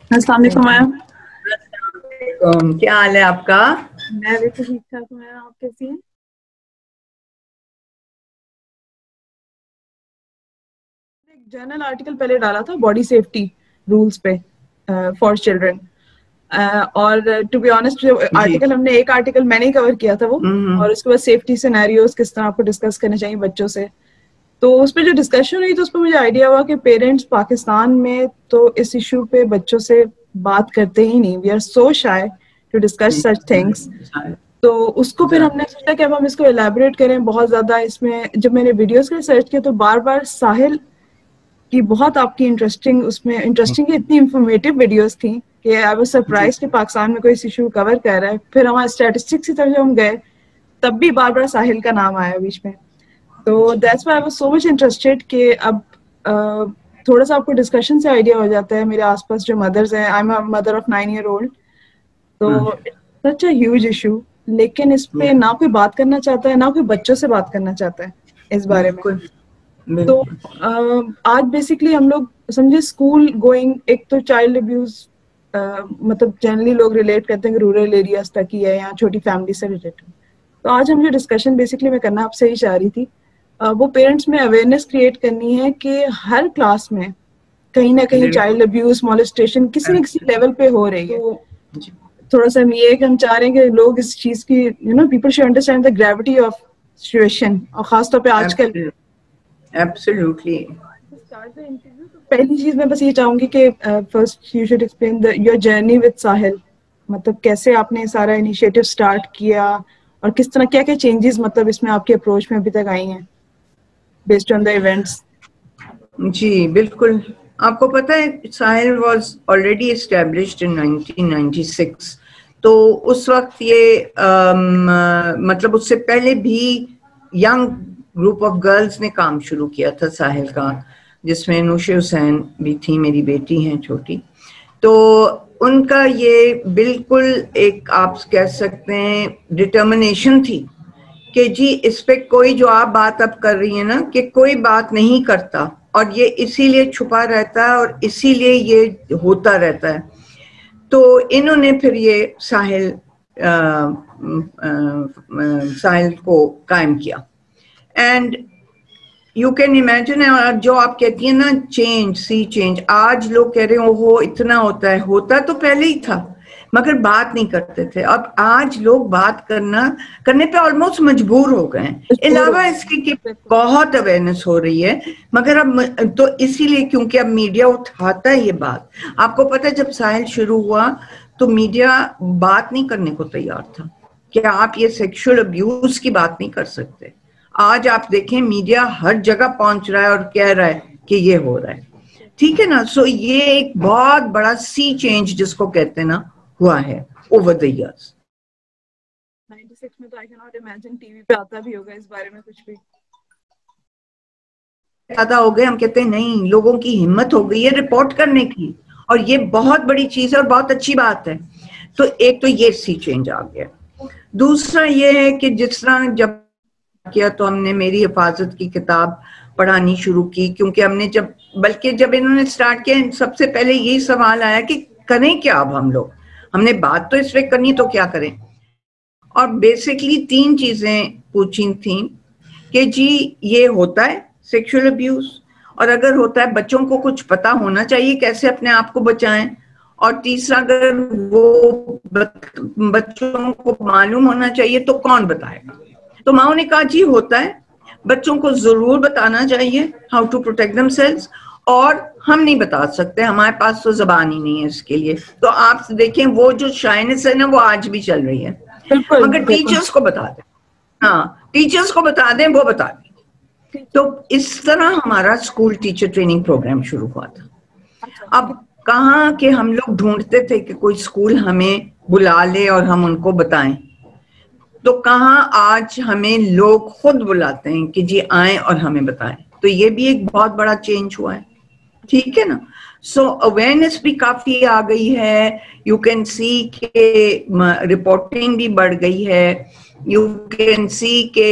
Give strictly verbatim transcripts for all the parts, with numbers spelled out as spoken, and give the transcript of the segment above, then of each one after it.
السلام علیکم میم. کیا حال ہے آپ کا؟ میں بھی ٹھیک ٹھاک ہوں. آپ کیسی ہیں؟ ایک جرنل آرٹیکل پہلے ڈالا تھا باڈی سیفٹی رولز پہ فار چلڈرن، اور ٹو بی آنےسٹ آرٹیکل ہم نے ایک آرٹیکل میں نے کور کیا تھا وہ، اور اس کے بعد سیفٹی سینیریوز کس طرح آپ کو ڈسکس کرنے چاہیے بچوں سے. تو اس پہ جو ڈسکشن ہوئی تو اس پہ مجھے آئیڈیا ہوا کہ پیرنٹس پاکستان میں تو اس ایشو پہ بچوں سے بات کرتے ہی نہیں. We are so shy to discuss such things. تو اس کو پھر ہم نے سوچا کہ اب ہم اس کو الیبوریٹ کریں بہت زیادہ. اس میں جب میں نے ویڈیوز کے سرچ کیا تو بار بار ساحل کی بہت آپ کی انٹرسٹنگ اس میں انٹرسٹنگ اتنی انفارمیٹیو ویڈیوز تھیں کہ آئی واز سرپرائز کہ پاکستان میں کوئی اس ایشو کور کر رہا ہے. پھر ہمارے اسٹیٹسٹکس کی طرف ہم گئے تب بھی بار بار ساحل کا نام آیا بیچ میں. تو that's why I was so much interested کہ اب تھوڑا سا آپ کو ڈسکشن سے آئیڈیا ہو جاتا ہے. میرے آس پاس جو مدرز ہیں، I am a mother of nine year old, تو سچ اے ہیوج ایشو، لیکن اس پہ نہ کوئی بات کرنا چاہتا ہے نہ کوئی بچوں سے بات کرنا چاہتا ہے اس بارے میں. تو آج بیسکلی ہم لوگ سمجھے اسکول گوئنگ، ایک تو چائلڈ ابیوز مطلب جنرلی لوگ ریلیٹ کرتے ہیں کہ رورل ایریاز تک ہی ہے یا چھوٹی فیملی سے ریلیٹڈ. تو آج ہم جو ڈسکشن بیسکلی میں کرنا آپ سے ہی چاہ رہی تھی وہ پیرنٹس میں اویئرنیس کریٹ کرنی ہے کہ ہر کلاس میں کہیں نہ کہیں چائلڈ ابیوز مولسٹیشن کسی نہ کسی لیول پہ ہو رہی ہے. تھوڑا سا ہم یہ کہ ہم چاہ رہے ہیں کہ لوگ اس چیز کی you know people should understand the gravity of situation, اور خاص طور پہ آج کل. ایبسلیوٹلی. پہلی چیز میں بس یہ چاہوں گی کہ first you should explain your journey with Sahil. مطلب کیسے آپ نے سارا انیشیٹو اسٹارٹ کیا اور کس طرح کیا کیا چینجز مطلب اس میں آپ کے اپروچ میں ابھی تک آئی ہیں بیسڈ آن دا ایونٹس. جی بالکل. آپ کو پتہ ہے Sahil was already established in nineteen ninety six. تو اس وقت یہ مطلب اس سے پہلے بھی ینگ گروپ آف گرلز نے کام شروع کیا تھا ساحل کا، جس میں نوشے حسین بھی تھی، میری بیٹی ہیں چھوٹی. تو ان کا یہ بالکل ایک آپ کہہ سکتے ہیں ڈٹرمنیشن تھی کہ جی اس پہ کوئی جو آپ بات اب کر رہی ہیں نا کہ کوئی بات نہیں کرتا، اور یہ اسی لیے چھپا رہتا ہے اور اسی لیے یہ ہوتا رہتا ہے. تو انہوں نے پھر یہ ساحل ساحل کو قائم کیا. اینڈ یو کین امیجن، جو آپ کہتی ہیں نا چینج سی چینج، آج لوگ کہہ رہے ہیں اوہو اتنا ہوتا ہے. ہوتا تو پہلے ہی تھا مگر بات نہیں کرتے تھے. اب آج لوگ بات کرنا کرنے پہ آلموسٹ مجبور ہو گئے ہیں. علاوہ اس کی کہ بہت اویئرنیس ہو رہی ہے، مگر اب تو اسی لیے کیونکہ اب میڈیا اٹھاتا ہے یہ بات. آپ کو پتہ ہے جب ساحل شروع ہوا تو میڈیا بات نہیں کرنے کو تیار تھا کہ آپ یہ سیکشل ابیوز کی بات نہیں کر سکتے. آج آپ دیکھیں میڈیا ہر جگہ پہنچ رہا ہے اور کہہ رہا ہے کہ یہ ہو رہا ہے. ٹھیک ہے نا. سو یہ ایک بہت بڑا سی چینج جس کو کہتے ہیں نا ہوا ہے over the years. Ninety six میں تو I can't imagine TV پہ آتا بھی ہوگا اس بارے میں کچھ بھی. زیادہ ہو گئے، ہم کہتے ہیں نہیں، لوگوں کی ہمت ہو گئی ہے رپورٹ کرنے کی، اور یہ بہت بڑی چیز ہے اور بہت اچھی بات ہے. تو ایک تو یہ سی چینج آ گیا. دوسرا یہ ہے کہ جس طرح جب کیا تو ہم نے میری حفاظت کی کتاب پڑھانی شروع کی، کیونکہ ہم نے جب بلکہ جب انہوں نے سٹارٹ کیا سب سے پہلے یہی سوال آیا کہ کریں کیا اب ہم لوگ. ہم نے بات تو اس پہ کرنی تو کیا کریں. اور بیسکلی تین چیزیں پوچھی تھیں کہ جی یہ ہوتا ہے سیکشل ابیوز، اور اگر ہوتا ہے بچوں کو کچھ پتا ہونا چاہیے کیسے اپنے آپ کو بچائیں، اور تیسرا اگر وہ بچوں کو معلوم ہونا چاہیے تو کون بتائے گا. تو ماؤں نے کہا جی ہوتا ہے، بچوں کو ضرور بتانا چاہیے how to protect themselves, اور ہم نہیں بتا سکتے، ہمارے پاس تو زبان ہی نہیں ہے اس کے لیے. تو آپ دیکھیں وہ جو شائنس ہے نا وہ آج بھی چل رہی ہے. مگر ٹیچرز کو بتا دیں، ہاں ٹیچرز کو بتا دیں، وہ بتا دیں. تو اس طرح ہمارا اسکول ٹیچر ٹریننگ پروگرام شروع ہوا تھا. اب کہاں کہ ہم لوگ ڈھونڈتے تھے کہ کوئی اسکول ہمیں بلا لے اور ہم ان کو بتائیں، تو کہاں آج ہمیں لوگ خود بلاتے ہیں کہ جی آئیں اور ہمیں بتائیں. تو یہ بھی ایک بہت بڑا چینج ہوا ہے. ٹھیک ہے نا. سو اویئرنیس بھی کافی آ گئی ہے. یو کین سی کہ رپورٹنگ بھی بڑھ گئی ہے. یو کین سی کہ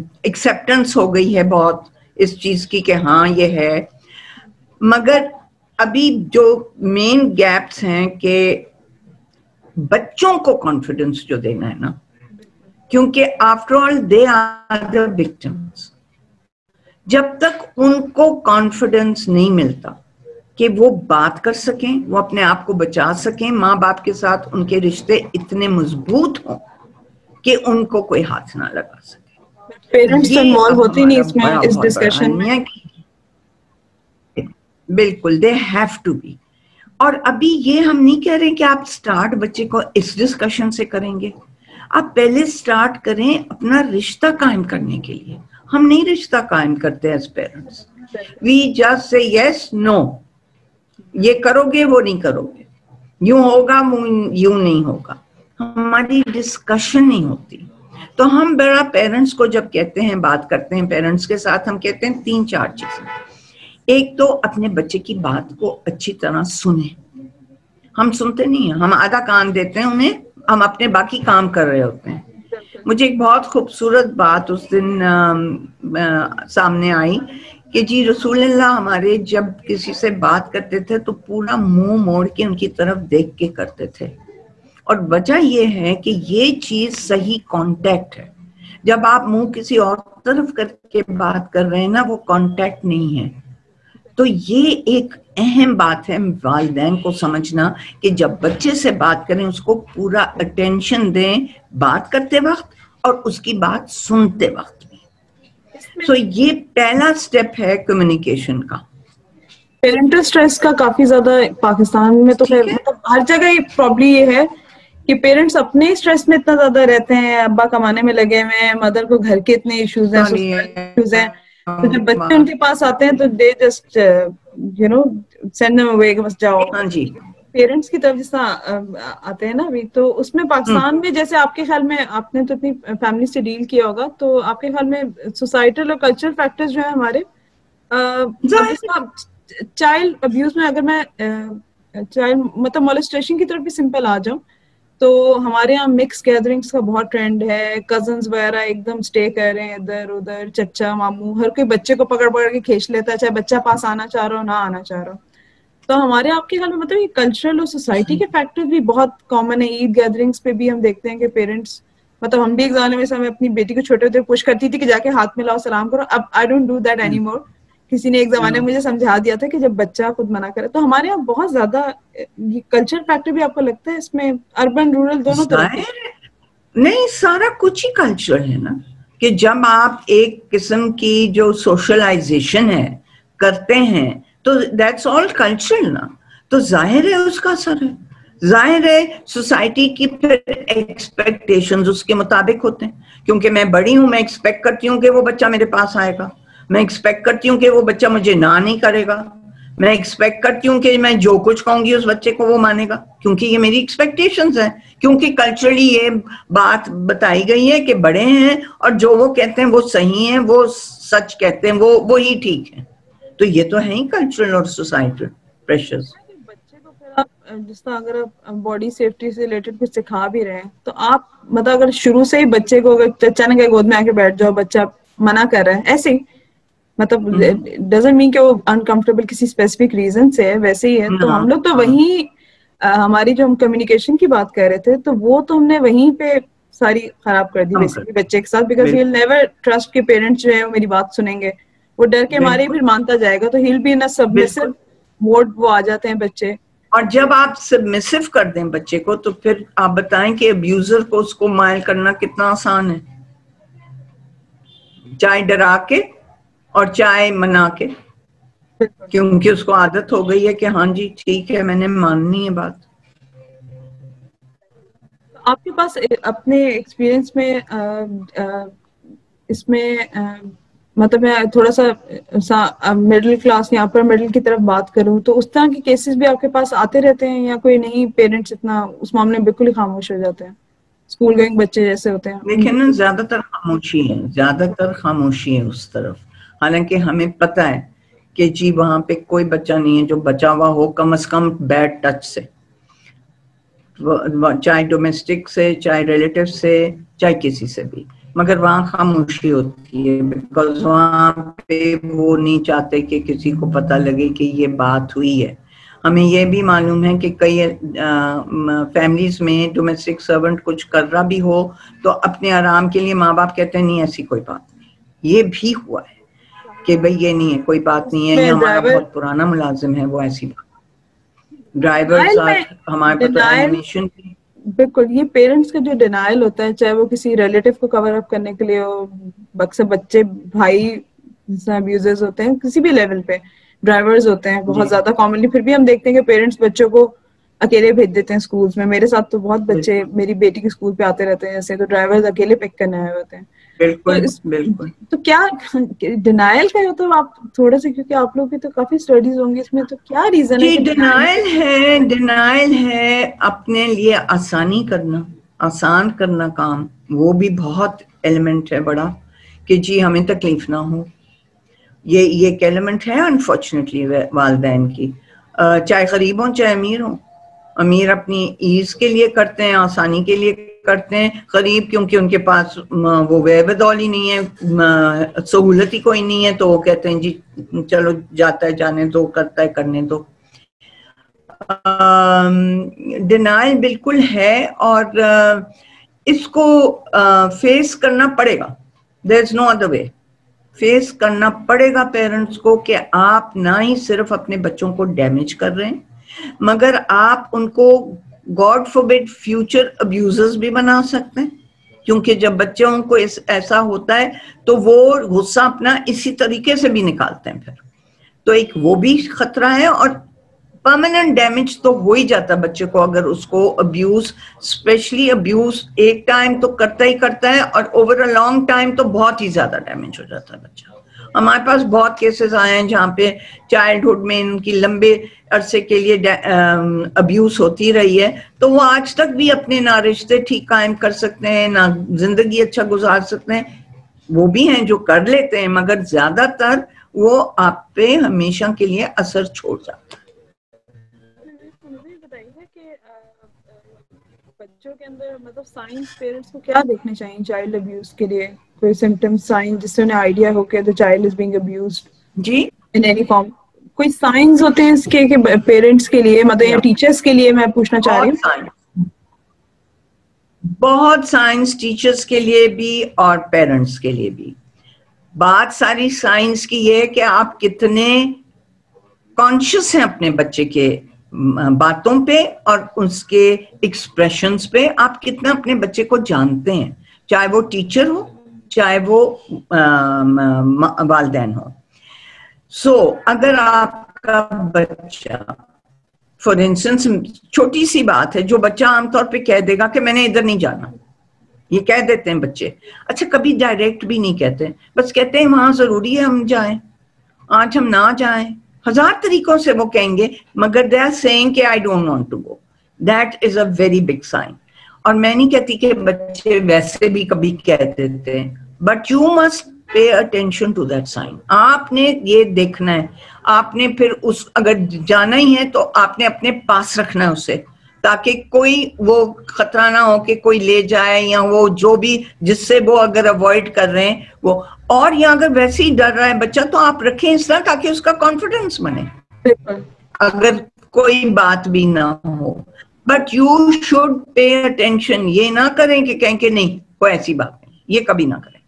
ایکسیپٹنس ہو گئی ہے بہت اس چیز کی کہ ہاں یہ ہے. مگر ابھی جو مین گیپس ہیں کہ بچوں کو کانفیڈنس جو دینا ہے نا, کیونکہ after all they are the victims. جب تک ان کو کانفیڈنس نہیں ملتا کہ وہ بات کر سکیں, وہ اپنے آپ کو بچا سکیں, ماں باپ کے ساتھ ان کے رشتے اتنے مضبوط ہوں کہ ان کو کوئی ہاتھ نہ لگا سکے. پیرنٹس انوالو ہوتے نہیں اس میں, اس ڈسکشن میں. بالکل, دے ہیو ٹو بی. اور ابھی یہ ہم نہیں کہہ رہے کہ آپ سٹارٹ بچے کو اس ڈسکشن سے کریں گے, آپ پہلے سٹارٹ کریں اپنا رشتہ قائم کرنے کے لیے. ہم نہیں رشتہ قائم کرتے as parents, we just say یس نو, یہ کرو گے وہ نہیں کرو گے, یوں ہوگا یوں نہیں ہوگا, ہماری ڈسکشن نہیں ہوتی. تو ہم بڑا پیرنٹس کو جب کہتے ہیں, بات کرتے ہیں پیرنٹس کے ساتھ, ہم کہتے ہیں تین چار چیزیں. ایک تو اپنے بچے کی بات کو اچھی طرح سنیں. ہم سنتے نہیں ہیں, ہم آدھا کان دیتے ہیں انہیں, ہم اپنے باقی کام کر رہے ہوتے ہیں. مجھے ایک بہت خوبصورت بات اس دن سامنے آئی کہ جی رسول اللہ ہمارے جب کسی سے بات کرتے تھے تو پورا منہ موڑ کے ان کی طرف دیکھ کے کرتے تھے. اور وجہ یہ ہے کہ یہ چیز صحیح کانٹیکٹ ہے. جب آپ منہ کسی اور طرف کر کے بات کر رہے ہیں نا, وہ کانٹیکٹ نہیں ہے. تو یہ ایک اہم بات ہے والدین کو سمجھنا کہ جب بچے سے بات کریں اس کو پورا اٹینشن دیں, بات کرتے وقت اور اس کی بات سنتے وقت بھی. سو so یہ پہلا سٹیپ ہے کمیونیکیشن کا. پیرنٹل اسٹریس کا کافی زیادہ پاکستان میں تو خیر مطلب ہر جگہ پرابلم یہ ہے کہ پیرنٹس اپنے اسٹریس میں اتنا زیادہ رہتے ہیں, ابا کمانے میں لگے ہوئے ہیں, مدر کو گھر کے اتنے ایشوز ہیں, ایشوز ہیں, تو جب بچے ان کے پاس آتے ہیں تو they just you know send them away کہ بس جاؤ. ہاں جی, پیرنٹس کی طرف جس طرح آتے ہیں نا ابھی, تو اس میں پاکستان میں جیسے آپ کے خیال میں, آپ نے تو اپنی فیملی سے ڈیل کیا ہوگا, تو آپ کے خیال میں سوسائٹل اور کلچرل فیکٹرز جو ہیں ہمارے, چائلڈ ابیوز میں, اگر میں چائلڈ مطلب مولسٹیشن کی طرف بھی سمپل آ جاؤں تو ہمارے یہاں مکس گیدرنگس کا بہت ٹرینڈ ہے. کزنز وغیرہ ایک دم اسٹے کر رہے ہیں ادھر ادھر, چچا ماموں, ہر کوئی بچے کو پکڑ پکڑ کے کھینچ لیتا ہے, چاہے بچہ پاس آنا چاہ رہا ہو نہ آنا چاہ رہا ہو. تو ہمارے آپ کے خیال میں مطلب یہ کلچرل اور سوسائٹی کے فیکٹر بھی بہت کامن ہے. عید گیدرنگس پہ بھی ہم دیکھتے ہیں کہ پیرنٹس, مطلب ہم بھی ایک زمانے میں میں اپنی بیٹی کو چھوٹے ہوتے پوچھ کرتی تھی کہ جا کے ہاتھ میں لاؤ سلام کرو. اب I don't do that any more. کسی نے ایک زمانے میں مجھے سمجھا دیا تھا کہ جب بچہ خود منع کرے. تو ہمارے یہاں بہت زیادہ یہ کلچر فیکٹر بھی آپ کو لگتا ہے اس میں, اربن رورل دونوں طرف؟ نہیں, سارا کچھ ہی کلچر ہے نا, کہ جب آپ ایک قسم کی جو سوشلائزیشن ہے کرتے ہیں تو دیٹس آل کلچرل نا, تو ظاہر ہے اس کا اثر ہے. ظاہر ہے سوسائٹی کی پھر ایکسپیکٹیشنز اس کے مطابق ہوتے ہیں, کیونکہ میں بڑی ہوں, میں ایکسپیکٹ کرتی ہوں کہ وہ بچہ میرے پاس آئے گا, میں ایکسپیکٹ کرتی ہوں کہ وہ بچہ مجھے نہ نہیں کرے گا, میں ایکسپیکٹ کرتی ہوں کہ میں جو کچھ کہوں گی اس بچے کو وہ مانے گا, کیونکہ یہ میری ایکسپیکٹیشنز ہیں, کیونکہ کلچرلی یہ بات بتائی گئی ہے کہ بڑے ہیں اور جو وہ کہتے ہیں وہ صحیح ہیں, وہ سچ کہتے ہیں, وہ وہی ٹھیک ہے. تو یہ تو ہے ہی کلچرل اور سوسائٹل پریشرز. بچے کو پھر آپ جس طرح اگر آپ باڈی سیفٹی سے ریلیٹڈ کچھ سکھا بھی رہے ہیں تو آپ مطلب اگر شروع سے ہی بچے کو, اگر چچا نے کہ گود میں آ کے بیٹھ جاؤ, بچہ منع کر رہا ہے ایسے ہی, مطلب ڈزنٹ مین کہ وہ انکمفرٹیبل کسی اسپیسیفک ریزن سے ہے, ویسے ہی ہے, تو ہم لوگ تو وہیں ہماری جو ہم کمیونیکیشن کی بات کر رہے تھے تو وہ تو ہم نے وہیں پہ ساری خراب کر دی بیسیکلی بچے کے ساتھ, because he will never trust کہ پیرنٹس جو ہے وہ میری بات سنیں گے, وہ ڈر کے مارے پھر مانتا جائے گا, تو he'll be in a submissive mode وہ آ جاتے ہیں بچے. اور جب آپ سبمسو کر دیں بچے کو تو پھر آپ بتائیں کہ ابیوزر کو اس کو مائل کرنا کتنا آسان ہے, چاہے ڈرا کے اور چاہے منا کے, کیونکہ اس کو عادت ہو گئی ہے کہ ہاں جی ٹھیک ہے میں نے ماننی ہے بات. آپ کے پاس اپنے ایکسپیرئنس میں اس میں مطلب میں تھوڑا سا مڈل کلاس یہاں پر مڈل کی طرف بات کروں تو اس طرح کے کیسز بھی آپ کے پاس آتے رہتے ہیں, یا کوئی نہیں پیرنٹس اتنا اس معاملے میں بالکل ہی خاموش ہو جاتے ہیں, اسکول گوئنگ بچے جیسے ہوتے ہیں؟ دیکھیں نا, زیادہ تر خاموشی ہے, زیادہ تر خاموشی ہے اس طرف, حالانکہ ہمیں پتہ ہے کہ جی وہاں پہ کوئی بچہ نہیں ہے جو بچا ہوا ہو کم از کم بیڈ ٹچ سے, چاہے ڈومیسٹک سے, چاہے ریلیٹیو سے, چاہے کسی سے بھی, مگر وہاں خاموشی ہوتی ہے بیکاز وہاں پہ وہ نہیں چاہتے کہ کسی کو پتہ لگے کہ یہ بات ہوئی ہے. ہمیں یہ بھی معلوم ہے کہ کئی فیملیز میں ڈومیسٹک سرونٹ کچھ کر رہا بھی ہو تو اپنے آرام کے لیے ماں باپ کہتے ہیں نہیں ایسی کوئی بات نہیں. یہ بھی ہوا ہے کہ بھئی یہ نہیں ہے کوئی بات نہیں ہے, یہ ہمارا بہت پرانا ملازم ہے, وہ ایسی بات. ڈرائیور ساتھ ہمارے پاس تو اینیمیشن. بالکل, یہ پیرنٹس کا جو ڈینائل ہوتا ہے, چاہے وہ کسی ریلیٹو کو کور اپ کرنے کے لیے ہو, اکثر بچے بھائی ابیوزرز ہوتے ہیں کسی بھی لیول پہ, ڈرائیورز ہوتے ہیں بہت زیادہ کامنلی, پھر بھی ہم دیکھتے ہیں کہ پیرنٹس بچوں کو اکیلے بھیج دیتے ہیں اسکولس میں. میرے ساتھ تو بہت بچے میری بیٹی کے اسکول پہ آتے رہتے ہیں جیسے, تو ڈرائیورز اکیلے پک کرنے آئے ہوتے ہیں. تو اس تو کیا ڈینائل کا ہے, تو آپ تھوڑا سا, کیونکہ آپ لوگ کی تو کافی اسٹڈیز ہوں گی اس میں, تو کیا ریزن ہے؟ جی ڈینائل ہے, ڈینائل ہے اپنے لیے آسانی کرنا, آسان کرنا کام, وہ بھی بہت ایلیمنٹ ہے بڑا, کہ جی ہمیں تکلیف نہ ہو. یہ یہ ایک ایلیمنٹ ہے انفارچونیٹلی والدین کی, چاہے غریب ہوں چاہے امیر ہوں. امیر اپنی ایز کے لیے کرتے ہیں, آسانی کے لیے کرتے ہیں, غریب کیونکہ ان کے پاس وہ ویبدول ہی نہیں ہے, سہولت ہی کوئی نہیں ہے, تو وہ کہتے ہیں جی چلو جاتا ہے جانے دو, کرتا ہے کرنے دو. ڈینائل بالکل ہے, اور اس کو فیس کرنا پڑے گا. دیر از نو ادر وے. فیس کرنا پڑے گا پیرنٹس کو کہ آپ نہ ہی صرف اپنے بچوں کو ڈیمیج کر رہے ہیں, مگر آپ ان کو گاڈ فوربڈ فیوچر ابیوزرز بھی بنا سکتے ہیں. کیونکہ جب بچوں کو ایسا ہوتا ہے تو وہ غصہ اپنا اسی طریقے سے بھی نکالتے ہیں پھر, تو ایک وہ بھی خطرہ ہے. اور پرماننٹ ڈیمیج تو ہو ہی جاتا ہے بچے کو, اگر اس کو ابیوز, اسپیشلی ابیوز ایک ٹائم تو کرتا ہی کرتا ہے, اور اوور اے لانگ ٹائم تو بہت ہی زیادہ ڈیمیج ہو جاتا ہے بچہ. ہمارے پاس بہت کیسز آئے ہیں جہاں پہ چائلڈہڈ میں ان کی لمبے عرصے کے لیے ابیوز ہوتی رہی ہے, تو وہ آج تک بھی اپنے نہ رشتے ٹھیک قائم کر سکتے ہیں, نہ زندگی اچھا گزار سکتے ہیں. وہ بھی ہیں جو کر لیتے ہیں, مگر زیادہ تر وہ آپ پہ ہمیشہ کے لیے اثر چھوڑ جاتا ہے. مجھے بتائیے کہ بچوں کے اندر مطلب سائنس پیرنٹس کو کیا دیکھنے چاہیے چائلڈ ابیوز کے لیے, کوئی سمٹم سائن جس سے انہیں آئیڈیا ہو کہ the child is being abused جی in any form. کوئی سائنس ہوتے ہیں اس کے کہ پیرنٹس کے لیے, مطلب یا ٹیچرس کے لیے میں پوچھنا چاہ رہی ہوں. بہت سائنس ٹیچرس کے لیے بھی اور پیرنٹس کے لیے بھی. بات ساری سائنس کی یہ ہے کہ آپ کتنے کانشیس ہیں اپنے بچے کے باتوں پہ اور اس کے ایکسپریشنز پہ, آپ کتنا اپنے بچے کو جانتے ہیں, چاہے وہ ٹیچر ہو چاہے وہ والدین ہو. سو so, اگر آپ کا بچہ فار انسٹنس, چھوٹی سی بات ہے جو بچہ عام طور پہ کہہ دے گا کہ میں نے ادھر نہیں جانا, یہ کہہ دیتے ہیں بچے. اچھا کبھی ڈائریکٹ بھی نہیں کہتے, بس کہتے ہیں وہاں ضروری ہے ہم جائیں, آج ہم نہ جائیں. ہزار طریقوں سے وہ کہیں گے, مگر they are saying کہ I don't want to go. That is a very big sign. اور میں نہیں کہتی کہ بچے ویسے بھی کبھی کہہ دیتے ہیں, but you must pay attention to that sign. آپ نے یہ دیکھنا ہے, آپ نے پھر اس اگر جانا ہی ہے تو آپ نے اپنے پاس رکھنا ہے اسے, تاکہ کوئی وہ خطرہ نہ ہو کہ کوئی لے جائے, یا وہ جو بھی جس سے وہ اگر اوائڈ کر رہے ہیں وہ, اور یا اگر ویسے ہی ڈر رہا ہے بچہ تو آپ رکھیں اس طرح تاکہ اس کا کانفیڈنس بنے اگر کوئی بات بھی نہ ہو. But you should pay attention, یہ نہ کریں کہ کہیں کہ نہیں کوئی ایسی بات نہیں, یہ کبھی نہ کریں.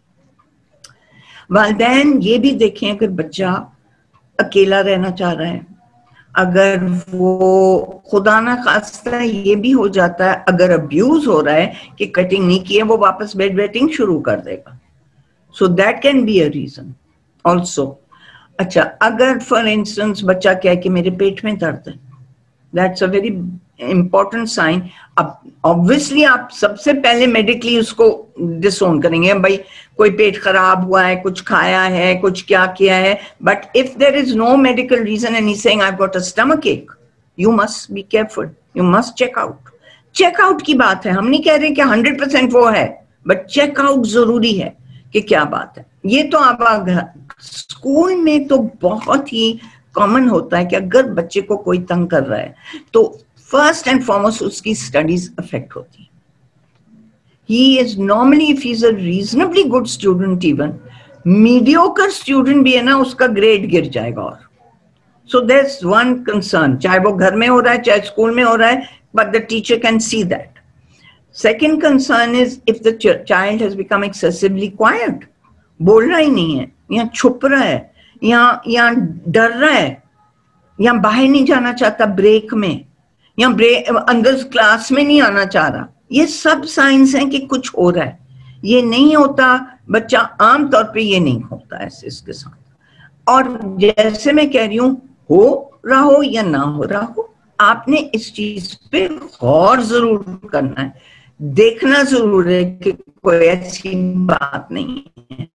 والدین یہ بھی دیکھیں اگر بچہ اکیلا رہنا چاہ رہا ہے, اگر وہ خدا نہ خواستہ یہ بھی ہو جاتا ہے اگر ابیوز ہو رہا ہے کہ کٹنگ نہیں کی ہے, وہ واپس بیڈ ویٹنگ شروع کر دے گا. So that can be a reason also. اچھا اگر فار انسٹنس بچہ کہے کہ میرے پیٹ میں درد ہے, that's a very important sign. اب obviously آپ سب سے پہلے میڈیکلی اس کو ڈسون کریں گے, بھائی کوئی پیٹ خراب ہوا ہے, کچھ کھایا ہے, کچھ کیا کیا ہے. But if there is no medical reason and he's saying I've got a stomach ache, you must be careful. You must check out. Check out کی بات ہے, ہم نہیں کہہ رہے کہ ہنڈریڈ پرسینٹ وہ ہے, بٹ چیک آؤٹ ضروری ہے کہ کیا بات ہے. یہ تو اب اسکول میں تو بہت ہی کامن ہوتا ہے کہ اگر بچے کو کوئی تنگ کر رہا ہے تو فرسٹ اینڈ فارموسٹ اس کی اسٹڈیز افیکٹ ہوتی ہیں. He is normally, if he's a reasonably good student even, mediocre student بھی ہے نا, اس کا گریڈ گر جائے گا. اور So there's one concern, चाहे वो घर में हो रहा है चाहे स्कूल में हो रहा है, but the teacher can see that. Second concern is if the ch- child has become excessively quiet, बोल रहा ही नहीं है, या छुप रहा है, या या डर रहा है, या बाहर नहीं जाना चाहता ब्रेक में, या ब्रेक अंदर क्लास में नहीं आना चाह रहा, ये सब साइंस हैं कि कुछ हो रहा है. ये नहीं होता, बच्चा आम तौर पे ये नहीं होता है इसके साथ. और जैसे मैं कह रही हूँ, हो रहा हो या ना हो रहा हो, आपने इस चीज पे गौर जरूर करना है, देखना जरूर है कि कोई ऐसी बात नहीं है.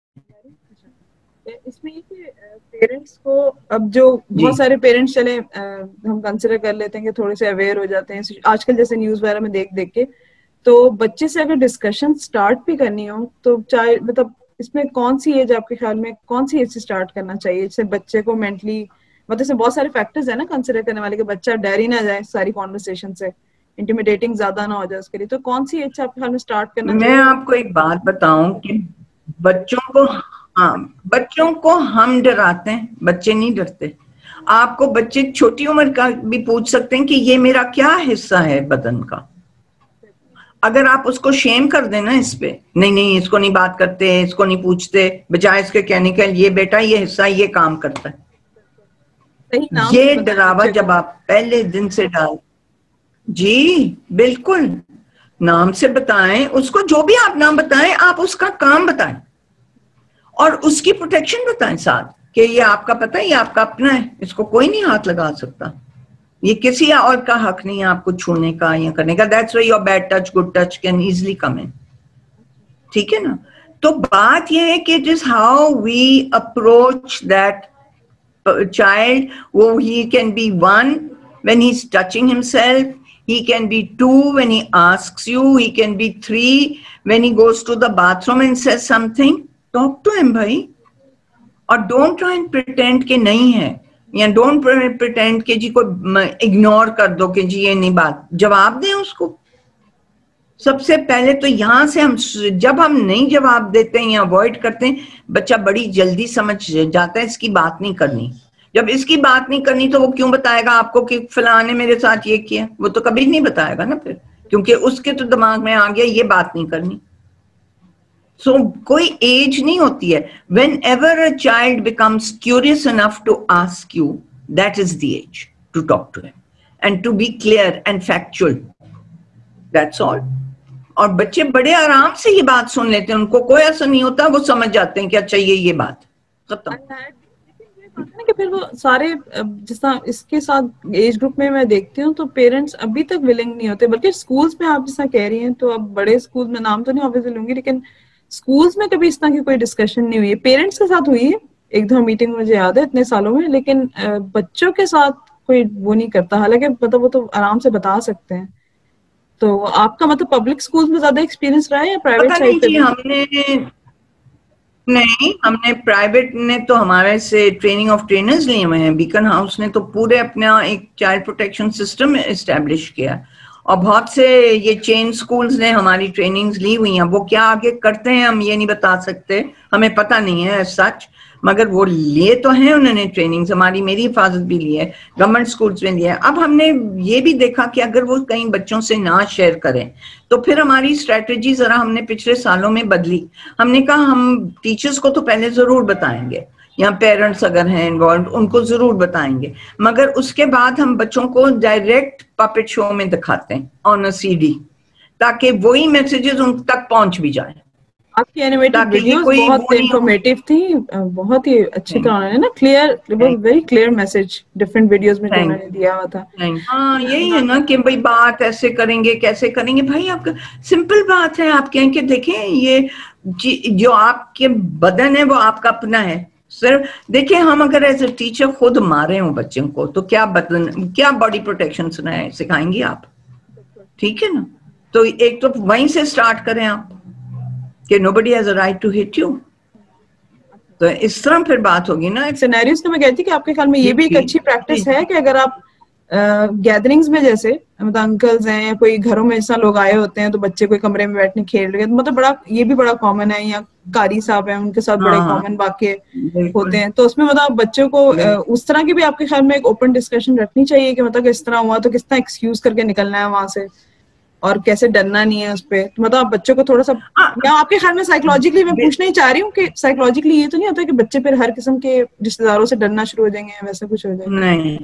इसमें ये कि पेरेंट्स को, अब जो बहुत सारे पेरेंट्स चले आ, हम कंसिडर कर लेते हैं कि थोड़े से अवेयर हो जाते हैं आजकल जैसे न्यूज वगैरह में देख देख के, तो बच्चे से अगर डिस्कशन स्टार्ट भी करनी हो तो चाहे मतलब इसमें कौन सी एज आपके ख्याल में, कौन सी एज से स्टार्ट करना चाहिए जिससे बच्चे को मेंटली, मतलब इसमें बहुत सारे फैक्टर्स है ना कंसिडर करने वाले कि बच्चा डर ही ना जाए सारी कॉन्वर्सेशन से, इंटिमिडेटिंग ज्यादा ना हो जाए उसके लिए, तो कौन सी एज से आपके ख्याल में स्टार्ट करना चाहिए? मैं आपको एक बात बताऊं कि बच्चों को, हाँ बच्चों को हम डराते हैं, बच्चे नहीं डरते. आपको बच्चे छोटी उम्र का भी पूछ सकते हैं कि ये मेरा क्या हिस्सा है बदन का. अगर आप उसको शेम कर देना इस पे, नहीं नहीं इसको नहीं बात करते, इसको नहीं पूछते, बजाय इसके कहने के ये बेटा ये हिस्सा ये काम करता है, ये डरावा जब आप पहले दिन से डाल, जी बिल्कुल नाम से बताएं उसको, जो भी आप नाम बताएं आप उसका काम बताएं और उसकी प्रोटेक्शन बताएं साथ कि ये आपका पता है, ये आपका अपना है, इसको कोई नहीं हाथ लगा सकता, ये किसी और का हक नहीं है आपको छूने का या करने का. That's why your bad touch good touch can easily come in. ठीक है ना. तो बात ये है कि जिस how we approach that child, वो ही can be one when he is touching himself, he can be two when he asks you, he can be three when he goes to the bathroom and says something. Talk to him bhai, और don't try and pretend कि नहीं है, या don't pretend कि जी कोई ignore कर दो कि जी ये नहीं बात, जवाब दें उसको. सबसे पहले तो यहाँ से हम, जब हम नहीं जवाब देते हैं या अवॉइड करते हैं, बच्चा बड़ी जल्दी समझ जाता है इसकी बात नहीं करनी. जब इसकी बात नहीं करनी तो वो क्यों बताएगा आपको कि फलां ने मेरे साथ ये किया, वो तो कभी नहीं बताएगा ना फिर, क्योंकि उसके तो दिमाग में आ गया ये बात नहीं करनी. सो so, कोई एज नहीं होती है. Whenever a child becomes curious enough to ask you, that is the age to talk to him and to be clear and factual, that's all. और बच्चे बड़े आराम से ये बात सुन लेते हैं, उनको कोई असर नहीं होता, वो समझ जाते हैं कि अच्छा ये ये बात खत्म. कि फिर वो सारे जिस तरह इसके साथ एज ग्रुप में मैं देखती हूँ तो पेरेंट्स अभी तक विलिंग नहीं होते, बल्कि स्कूल्स में आप जैसा कह रही हैं, तो अब बड़े स्कूल में, नाम तो नहीं ऑब्वियसली लूंगी, लेकिन स्कूल्स में कभी इस तरह की कोई डिस्कशन नहीं हुई है. पेरेंट्स के साथ हुई है एक दो मीटिंग, मुझे याद है इतने सालों में, लेकिन बच्चों के साथ कोई वो नहीं करता. हालांकि मतलब वो तो आराम से बता सकते हैं. तो आपका मतलब पब्लिक स्कूल में ज्यादा एक्सपीरियंस रहा है या प्राइवेट साइड पे? हमने नहीं, हमने प्राइवेट ने तो हमारे से ट्रेनिंग ऑफ ट्रेनर्स लिए हुए हैं. बीकन हाउस ने तो पूरे अपना एक चाइल्ड प्रोटेक्शन सिस्टम एस्टेब्लिश किया, और बहुत से ये चेन स्कूल्स ने हमारी ट्रेनिंग्स ली हुई हैं. वो क्या आगे करते हैं हम ये नहीं बता सकते, हमें पता नहीं है सच, मगर वो लिए तो हैं उन्होंने ट्रेनिंग्स. हमारी मेरी हिफाजत भी ली है, गवर्नमेंट स्कूल्स में लिया है. अब हमने ये भी देखा कि अगर वो कहीं बच्चों से ना शेयर करें तो फिर हमारी स्ट्रेटजी जरा हमने पिछले सालों में बदली. हमने कहा हम टीचर्स को तो पहले जरूर बताएंगे, या पेरेंट्स अगर हैं इन्वॉल्व उनको जरूर बताएंगे, मगर उसके बाद हम बच्चों को डायरेक्ट पपेट शो में दिखाते हैं ऑन अ सीडी, ताकि वही मैसेजेस उन तक पहुंच भी जाए. आपकी एनिमेटेड वीडियोस बहुत इंफॉर्मेटिव थी, बहुत ही अच्छी तरह उन्होंने ना clear, very clear message different videos में जो उन्होंने दिया हुआ था. हाँ यही है ना कि भाई बात ऐसे करेंगे कैसे करेंगे. भाई आपका सिंपल बात है, आप कहें कि देखें ये जो आपके बदन है वो आपका अपना है. सर देखिए, हम अगर एज ए टीचर खुद मारे हो बच्चों को तो क्या बदन, क्या बॉडी प्रोटेक्शन सिखाएंगी आप? ठीक है ना. तो एक तो वहीं से स्टार्ट करें आप कि nobody has a right to hit you. तो इस तरह फिर बात होगी ना. सिनेरियोस में मैं कहती कि आपके ख्याल में ये भी एक अच्छी प्रैक्टिस है कि अगर आप گیدرنگز میں جیسے مطلب انکلز ہیں یا کوئی گھروں میں ایسا لوگ آئے ہوتے ہیں تو بچے کوئی کمرے میں بیٹھنے کھیل رہے ہیں، مطلب بڑا یہ بھی بڑا کامن ہے، یا قاری صاحب ہیں ان کے ساتھ بڑے کامن واقع ہوتے ہیں، تو اس میں مطلب بچوں کو اس طرح کی بھی آپ کے خیال میں ایک اوپن ڈسکشن رکھنی چاہیے کہ مطلب اس طرح ہوا تو کس طرح ایکسکیوز کر کے نکلنا ہے وہاں سے اور کیسے ڈرنا نہیں ہے اس پہ، مطلب آپ بچوں کو تھوڑا سا، یا آپ کے خیال میں سائیکولوجیکلی میں پوچھنا ہی چاہ رہی ہوں کہ سائیکولوجیکلی یہ تو نہیں ہوتا کہ بچے پھر ہر قسم کے رشتے داروں سے ڈرنا شروع ہو جائیں گے، ویسا کچھ ہو جائے گا؟ نہیں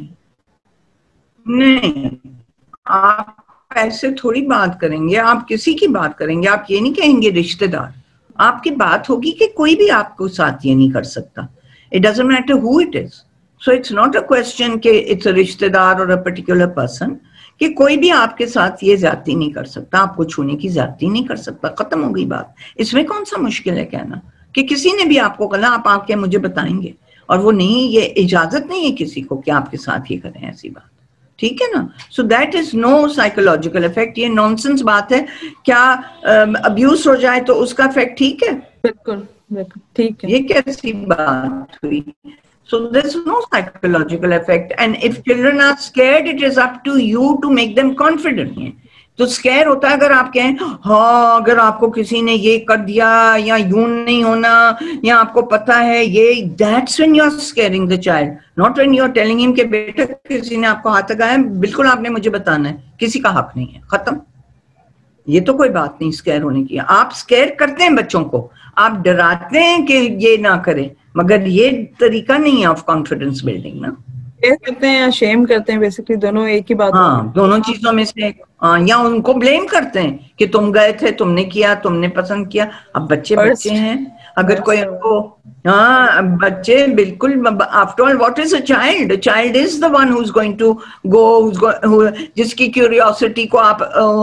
نہیں، آپ ایسے تھوڑی بات کریں گے، آپ کسی کی بات کریں گے، آپ یہ نہیں کہیں گے رشتہ دار، آپ کی بات ہوگی کہ کوئی بھی آپ کو ساتھ یہ نہیں کر سکتا. It doesn't matter who it is. So it's not a question کہ it's a رشتہ دار اور a particular person، کہ کوئی بھی آپ کے ساتھ یہ زیادتی نہیں کر سکتا، آپ کو چھونے کی زیادتی نہیں کر سکتا، ختم ہو گئی بات. اس میں کون سا مشکل ہے کہنا کہ کسی نے بھی آپ کو کہا آپ آ کے مجھے بتائیں گے، اور وہ نہیں، یہ اجازت نہیں ہے کسی کو کہ آپ کے ساتھ یہ کریں ایسی بات، ٹھیک ہے نا. So that is no psychological effect. یہ نان سینس بات ہے. کیا ابیوز ہو جائے تو اس کا افیکٹ ٹھیک ہے؟ بالکل بالکل ٹھیک ہے. یہ کیسی بات ہوئی؟ So there's no psychological effect, and if children are scared, it is up to you to make them confident. تو اسکیئر ہوتا ہے اگر آپ کہیں ہاں اگر آپ کو کسی نے یہ کر دیا یا یوں نہیں ہونا یا آپ کو پتا ہے یہ، that's when you are scaring the child, not when you are telling him کہ بیٹا کسی نے آپ کو ہاتھ لگایا بالکل آپ نے مجھے بتانا ہے، کسی کا حق نہیں ہے، ختم. یہ تو کوئی بات نہیں اسکیئر ہونے کی. آپ اسکیئر کرتے ہیں بچوں کو، آپ ڈراتے ہیں کہ یہ نہ کریں، مگر یہ طریقہ نہیں ہے آف کانفیڈنس بلڈنگ نا. کرتے ہیں یا شیم کرتے ہیں، بیسکلی دونوں ایک ہی بات. ہاں دونوں چیزوں میں سے، یا ان کو بلیم کرتے ہیں کہ تم گئے تھے، تم نے کیا، تم نے پسند کیا. اب بچے بچے ہیں، اگر کوئی ان کو، ہاں بچے بالکل، after all what is a child? Child is the one who is going to go, جس کی کیوریوسٹی کو آپ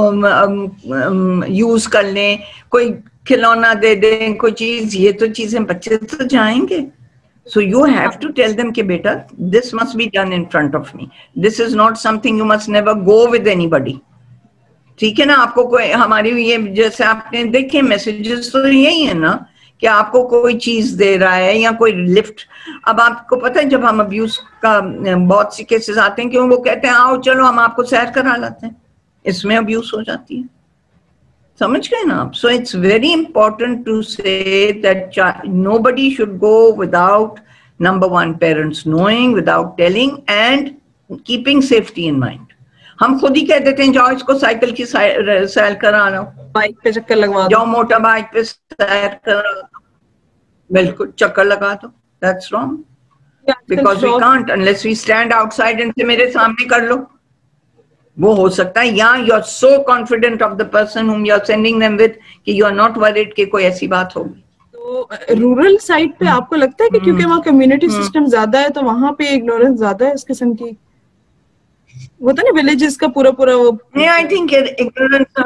یوز کر لیں، کوئی کھلونا دے دیں، کوئی چیز، یہ تو چیزیں بچے تو جائیں گے. So you have to tell them کہ بیٹا this must be done in front of me, this is not something you must never go with anybody. ٹھیک ہے نا. آپ کو کوئی، ہماری یہ جیسے آپ نے دیکھے میسیجز تو یہی ہے نا کہ آپ کو کوئی چیز دے رہا ہے یا کوئی لفٹ. اب آپ کو پتہ ہے جب ہم ابیوز کا بہت سی کیسز آتے ہیں کہ وہ کہتے ہیں آؤ چلو ہم آپ کو سیر کرا لاتے ہیں، اس میں ابیوز ہو جاتی ہے. سمجھ گئے نا آپ؟ So it's very important to say that nobody should go without number one parents knowing, without telling and keeping safety in mind. ہم خود ہی کہہ دیتے ہیں جاؤ اس کو سائیکل کی سیر کرا لو، بائک پہ چکر لگوا دو، جاؤ موٹر بائک پہ سیر کرا دو، بالکل چکر لگا دو. That's wrong because we can't unless we stand outside and سے میرے سامنے کر لو. وہ ہو سکتا ہے یا you are so confident of the person whom you are sending them with کہ یو آر ناٹ وریڈ کہ کوئی ایسی بات ہوگی. تو رورل سائڈ پہ آپ کو لگتا ہے کہ کیونکہ وہاں کمیونٹی سسٹم زیادہ ہے تو وہاں پہ اگنورینس زیادہ ہے اس قسم کی، ہوتا نا ولیجز کا پورا پورا وہ؟ نہیں آئی تھنک اگنورینس،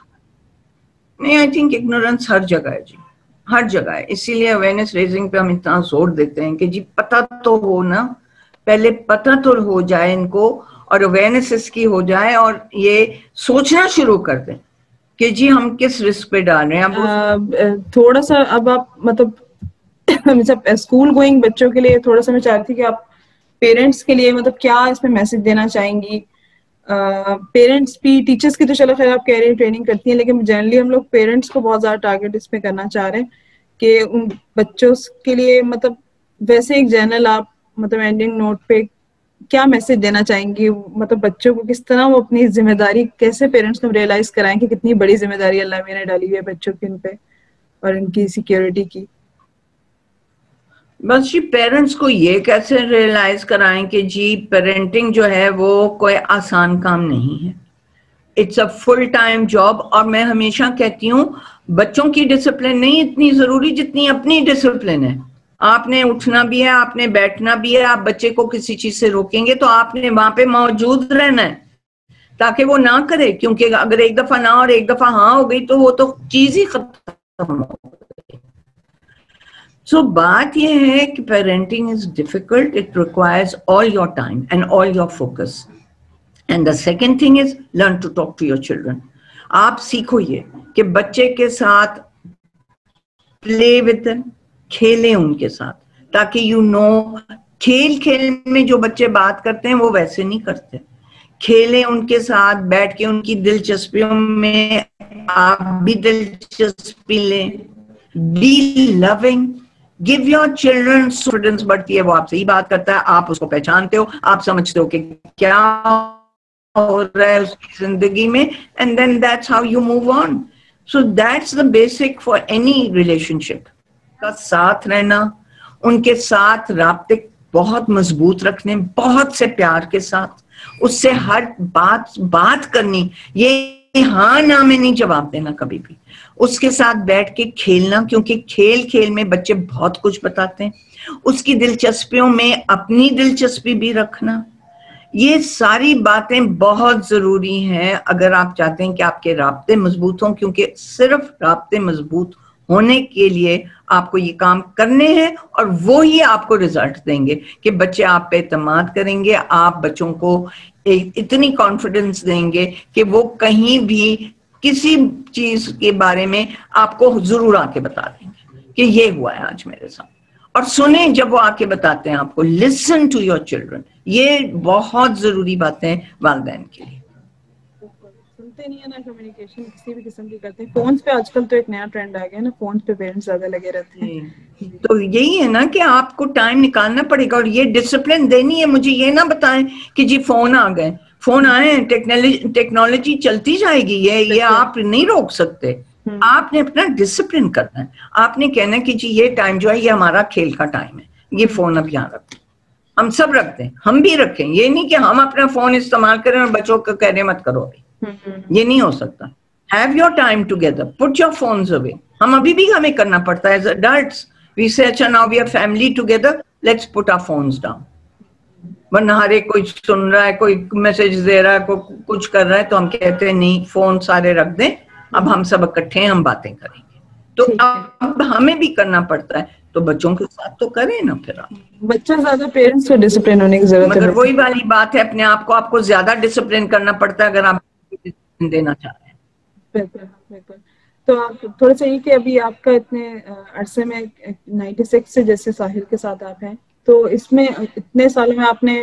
نہیں آئی تھنک اگنورینس ہر جگہ ہے جی، ہر جگہ ہے. اسی لیے اویئرنیس ریزنگ پہ ہم اتنا زور دیتے ہیں کہ جی پتہ تو ہو نا، پہلے پتہ تو ہو جائے ان کو اور اویئرنیس اس کی ہو جائے اور یہ سوچنا شروع کر دیں کہ جی ہم کس رسک پہ ڈال رہے ہیں. اب تھوڑا سا اب آپ مطلب اسکول گوئنگ بچوں کے لیے تھوڑا سا میں چاہتی تھی کہ آپ پیرنٹس کے لیے مطلب کیا اس میں میسج دینا چاہیں گی؟ پیرنٹس بھی، ٹیچرس کی تو چلو خیر آپ کہہ رہے ہیں ٹریننگ کرتی ہیں، لیکن جنرلی ہم لوگ پیرنٹس کو بہت زیادہ ٹارگیٹ اس پہ کرنا چاہ رہے ہیں کہ ان بچوں کے لیے مطلب ویسے ایک جنرل آپ مطلب اینڈنگ نوٹ پہ کیا میسج دینا چاہیں گی؟ مطلب بچوں کو کس طرح وہ اپنی ذمہ داری کیسے پیرنٹس کو ریئلائز کرائیں کہ کتنی بڑی ذمہ داری اللہ میاں نے ڈالی ہوئی ہے بچوں کی ان پہ اور ان کی سیکیورٹی کی؟ بس جی پیرنٹس کو یہ کیسے ریئلائز کرائیں کہ جی پیرنٹنگ جو ہے وہ کوئی آسان کام نہیں ہے، it's a full time job. اور میں ہمیشہ کہتی ہوں بچوں کی ڈسپلن نہیں اتنی ضروری جتنی اپنی ڈسپلن ہے. آپ نے اٹھنا بھی ہے، آپ نے بیٹھنا بھی ہے. آپ بچے کو کسی چیز سے روکیں گے تو آپ نے وہاں پہ موجود رہنا ہے تاکہ وہ نہ کرے، کیونکہ اگر ایک دفعہ نہ اور ایک دفعہ ہاں ہو گئی تو وہ تو چیز ہی ختم ہو گئی. سو بات یہ ہے کہ parenting is difficult, it requires all your time and all your focus. And the second thing is learn to talk to your children. آپ سیکھو یہ کہ بچے کے ساتھ پلے ود دیم، کھیلیں ان کے ساتھ، تاکہ یو نو کھیل کھیل میں جو بچے بات کرتے ہیں وہ ویسے نہیں کرتے. کھیلیں ان کے ساتھ بیٹھ کے, ان کی دلچسپیوں میں آپ بھی دلچسپی لیں. Be loving, give your children confidence بڑھتی ہے, وہ آپ سے ہی بات کرتا ہے, آپ اس کو پہچانتے ہو, آپ سمجھتے ہو کہ کیا ہو رہا ہے اس کی زندگی میں, and then that's how you move on. So that's the basic for any relationship. کا ساتھ رہنا, ان کے ساتھ رابطے بہت مضبوط رکھنے, بہت سے پیار کے ساتھ, اس سے ہر بات بات کرنی, یہ ہاں نہ میں نہیں جواب دینا کبھی بھی, اس کے ساتھ بیٹھ کے کھیلنا, کیونکہ کھیل کھیل میں بچے بہت کچھ بتاتے ہیں, اس کی دلچسپیوں میں اپنی دلچسپی بھی رکھنا. یہ ساری باتیں بہت ضروری ہیں اگر آپ چاہتے ہیں کہ آپ کے رابطے مضبوط ہوں, کیونکہ صرف رابطے مضبوط ہونے کے لیے آپ کو یہ کام کرنے ہیں, اور وہی آپ کو رزلٹ دیں گے کہ بچے آپ پہ اعتماد کریں گے, آپ بچوں کو اتنی کانفیڈنس دیں گے کہ وہ کہیں بھی کسی چیز کے بارے میں آپ کو ضرور آ کے بتا دیں گے کہ یہ ہوا ہے آج میرے ساتھ. اور سنیں جب وہ آ کے بتاتے ہیں آپ کو, لسن ٹو یور چلڈرن. یہ بہت ضروری باتیں والدین کے لیے. سنتے نہیں ہے نا, کمیونیکیشن کسی بھی قسم کی کرتے ہیں. فونز پہ آج کل تو ایک نیا ٹرینڈ آ گیا نا, فونز پہ پیرنٹس زیادہ لگے رہتے ہیں. تو یہی ہے نا کہ آپ کو ٹائم نکالنا پڑے گا, اور یہ ڈسپلن دینی ہے. مجھے یہ نہ بتائیں کہ جی فون آ گئے, فون آئے ہیں, ٹیکنالوجی ٹیکنالوجی چلتی جائے گی, یہ یہ آپ نہیں روک سکتے. آپ نے اپنا ڈسپلن کرنا ہے. آپ نے کہنا ہے کہ جی یہ ٹائم جو ہے یہ ہمارا کھیل کا ٹائم ہے, یہ فون اب یہاں رکھتے ہیں. ہم سب رکھتے ہیں, ہم بھی رکھیں. یہ نہیں کہ ہم اپنا فون استعمال کریں اور بچوں کو کہنے مت کرو ابھی, یہ نہیں ہو سکتا. Have your time together. Put your phones away. ہم ابھی بھی ہمیں کرنا پڑتا ہے as adults. We say, اچھا now we are family together. Let's put our phones down. ورنہ ہر ایک کوئی سن رہا ہے, کوئی میسج دے رہا ہے, کوئی کچھ کر رہا ہے, تو ہم کہتے ہیں نہیں فون سارے رکھ دیں, اب ہم سب اکٹھے ہیں, ہم باتیں کریں گے. تو اب ہمیں بھی کرنا پڑتا ہے, تو بچوں کے ساتھ تو کریں نا. پھر آپ بچہ زیادہ پیرنٹس کو ڈسپلن ہونے کی ضرورت ہے. مگر وہی والی بات ہے, اپنے آپ کو آپ کو زیادہ ڈسپلن کرنا پڑتا ہے اگر آپ ڈسپلن دینا چاہ رہے ہیں. بالکل بالکل. تو آپ تھوڑا سا یہ کہ ابھی آپ کا اتنے عرصے میں نائنٹی سکس سے جیسے ساحل کے ساتھ آپ ہیں, تو اس میں اتنے سالوں میں آپ نے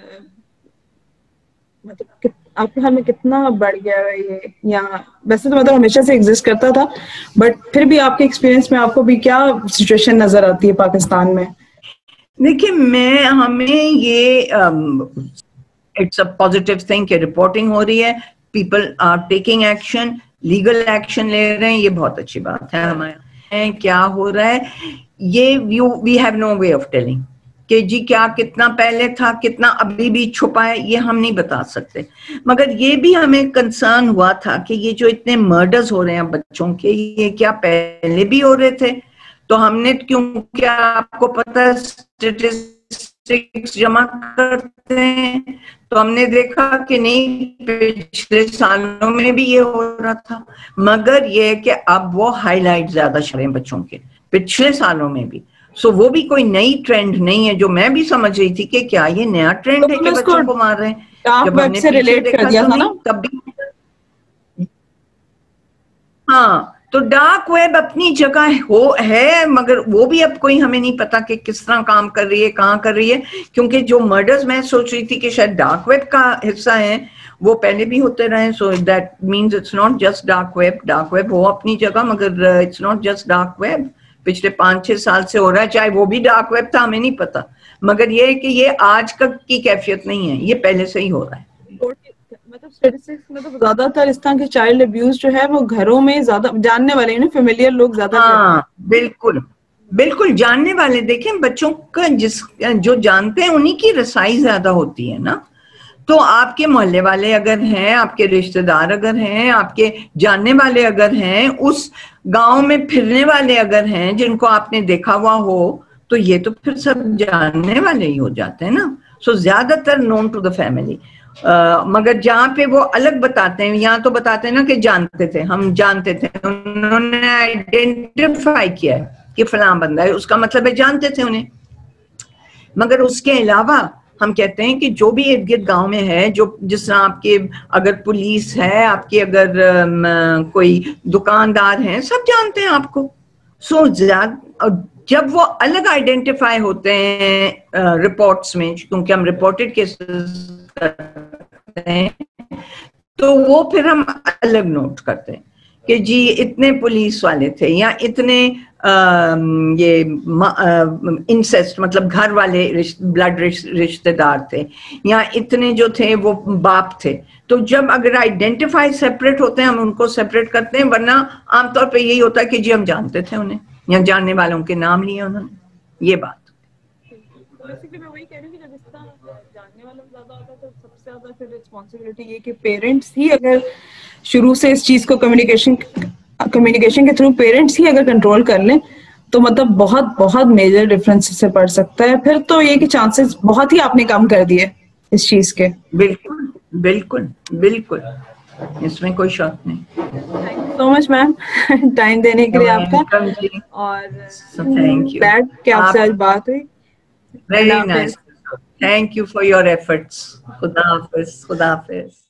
مطلب آپ کے خیال میں کتنا بڑھ گیا ہے یہ, یا ویسے تو مطلب ہمیشہ سے ایگزسٹ کرتا تھا, بٹ پھر بھی آپ کے ایکسپیرینس میں آپ کو بھی کیا سچویشن نظر آتی ہے پاکستان میں؟ دیکھیے میں ہمیں یہ اٹس اے پازیٹیو تھنگ کہ رپورٹنگ ہو رہی ہے, people are taking action, legal action لے رہے ہیں, یہ بہت اچھی بات ہے. ہمارے کیا ہو رہا ہے یہ we have no way of telling کہ جی کیا کتنا پہلے تھا, کتنا ابھی بھی چھپا ہے, یہ ہم نہیں بتا سکتے. مگر یہ بھی ہمیں کنسرن ہوا تھا کہ یہ جو اتنے مرڈرز ہو رہے ہیں بچوں کے, یہ کیا پہلے بھی ہو رہے تھے. تو ہم نے, کیونکہ آپ کو پتہ ہے اسٹیٹسٹکس جمع کرتے ہیں, تو ہم نے دیکھا کہ نہیں پچھلے سالوں میں بھی یہ ہو رہا تھا. مگر یہ کہ اب وہ ہائی لائٹ زیادہ چل رہے ہیں بچوں کے, پچھلے سالوں میں بھی. سو وہ بھی کوئی نئی ٹرینڈ نہیں ہے جو میں بھی سمجھ رہی تھی کہ کیا یہ نیا ٹرینڈ ہے کہ بچوں کو مار رہے ہیں. جب ہم نے پیچھے دیکھا تو نہیں, تب بھی. ہاں تو ڈارک ویب اپنی جگہ ہو ہے, مگر وہ بھی اب کوئی ہمیں نہیں پتا کہ کس طرح کام کر رہی ہے, کہاں کر رہی ہے. کیونکہ جو مرڈرز میں سوچ رہی تھی کہ شاید ڈارک ویب کا حصہ ہیں, وہ پہلے بھی ہوتے رہے. So that means it's not just dark web. Dark web ہو اپنی جگہ, مگر it's not just dark web. پچھلے پانچ چھ سال سے ہو رہا ہے, چاہے وہ بھی ڈارک ویب تھا ہمیں نہیں پتا, مگر یہ ہے کہ یہ آج کا کی کیفیت نہیں ہے, یہ پہلے سے ہی ہو رہا ہے. مطلب اسٹیٹسٹکس میں تو زیادہ تر اس طرح کے چائلڈ ابیوز جو ہے وہ گھروں میں زیادہ جاننے والے ہیں, فیملیئر لوگ زیادہ. ہاں بالکل بالکل جاننے والے. دیکھیں بچوں کا جس جو جانتے ہیں انہی کی رسائی زیادہ ہوتی ہے نا. تو آپ کے محلے والے اگر ہیں, آپ کے رشتہ دار اگر ہیں, آپ کے جاننے والے اگر ہیں, اس گاؤں میں پھرنے والے اگر ہیں جن کو آپ نے دیکھا ہوا ہو, تو یہ تو پھر سب جاننے والے ہی ہو جاتے ہیں نا. سو زیادہ تر نون ٹو دا فیملی. مگر جہاں پہ وہ الگ بتاتے ہیں, یہاں تو بتاتے ہیں نا کہ جانتے تھے, ہم جانتے تھے, انہوں نے آئیڈینٹیفائی کیا ہے کہ فلاں بندہ ہے, اس کا مطلب ہے جانتے تھے انہیں. مگر اس کے علاوہ ہم کہتے ہیں کہ جو بھی ارد گرد گاؤں میں ہے, جو جس طرح آپ کے اگر پولیس ہے, آپ کے اگر کوئی دکاندار ہیں, سب جانتے ہیں آپ کو. سو زیادہ جب وہ الگ آئیڈینٹیفائی ہوتے ہیں رپورٹس میں, کیونکہ ہم رپورٹڈ کیسز کرتے ہیں تو وہ پھر ہم الگ نوٹ کرتے ہیں کہ جی اتنے پولیس والے تھے یا اتنے یہ انسیسٹ مطلب گھر والے بلڈ رشتے دار تھے یا اتنے جو تھے وہ باپ تھے. تو جب اگر آئیڈینٹیفائی سیپریٹ ہوتے ہیں ہم ان کو سیپریٹ کرتے ہیں, ورنہ عام طور پہ یہی ہوتا ہے کہ جی ہم جانتے تھے انہیں یا جاننے والوں کے نام لیے انہوں نے. یہ بات بیسیکلی میں وہی کہہ رہی ہوں کہ جب اس طرح جاننے والوں زیادہ ہوتا ہے تو سب سے زیادہ پھر ریسپانسبلٹی یہ کہ پیرنٹس ہی اگر شروع سے اس چیز کو کمیونیکیشن کمیونیکیشن کے تھرو پیرنٹس ہی اگر کنٹرول کر لیں تو مطلب بہت بہت میجر ڈفرینس سے پڑ سکتا ہے. پھر تو یہ کہ چانسز بہت ہی آپ نے کم کر دیے اس چیز کے. بالکل بالکل بالکل, اس میں کوئی شک نہیں. Thank you so much ma'am time دینے کے لیے آپ کا, اور تھینک یو گلیڈ کہ آپ سے آج بات ہوئی. Very nice, thank you for your efforts. خدا حافظ. خدا حافظ.